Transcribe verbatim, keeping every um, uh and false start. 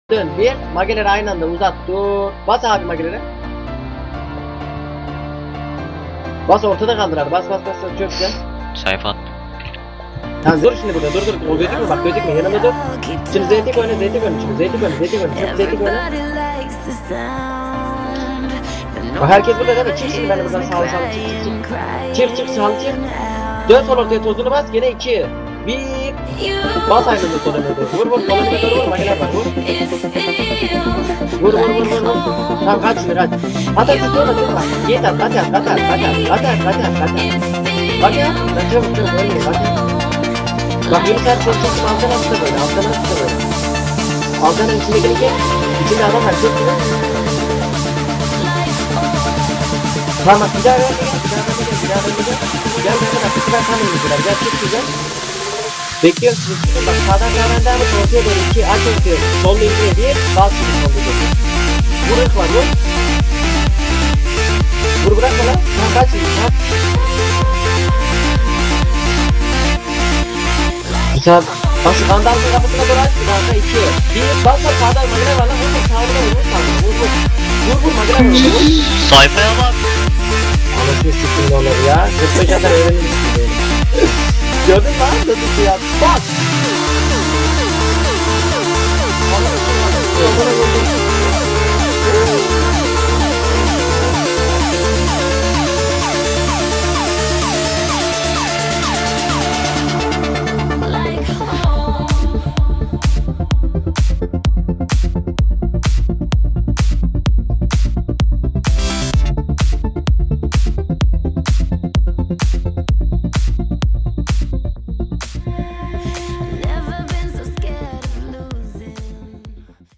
Dön bir. Mageleri aynı anda uzat. Dur. Bas abi mageleri. Bas ortada kaldır abi. Bas bas bas. Çok güzel. Sayfa attım. Tamam dur şimdi burada. Dur dur. O gözükmüyor bak gözükmüyor. Yanımda dur. Şimdi zeytik oyna zeytik oyna. Şimdi zeytik oyna zeytik oyna. Şimdi zeytik oyna. Bak herkes burada değil mi? Çık şimdi ben buradan sağlı sağlı çık çık çık. Çık çık sağlı çık. Dön sol ortaya tozunu bas. Gene iki. Bir. Bas aynı anda soluna doğru. Vur vur soluna doğru vur. Mageler bak vur. Vur vur vur vur vur. Tamam kaç şimdi kaç. At at at at at. Git at at at at at at at at at at. Bak ya. Ben çabuk çabuk ölmeyin bak ya. Bak Yunus her şey çok alttan atsa böyle. Alttan atsa böyle. Alttan içine girince içinde adam var. Çok güzel. Tamam bir daha ver. Bir daha ver. Bir daha ver. Gel gel gel. Bu sefer tam elimizdeler. Gel çok güzel. Bekliyoruz sizi. Çıkın bak sağdan sağdan devam et. Ortaya doğru iki. Aç ortaya. Solda ikiye bir. Bas şimdi solda ikiye. Vur ilk var vur. Vur bırakma lan. Tamam kaç şimdi. Kaç. Güzel. Bak şu kandalın kapısına doğru aç. Bir daha iki. Bir. Bas bak sağdan magine var lan. Vur vur sağdan vur. Vur vur. Vur vur magine var. Vur. Sayfaya bak. Anasını siktim onları ya. kırk beş kadar öğrendim. Gördün mü lan? Nasıl ya? Bak.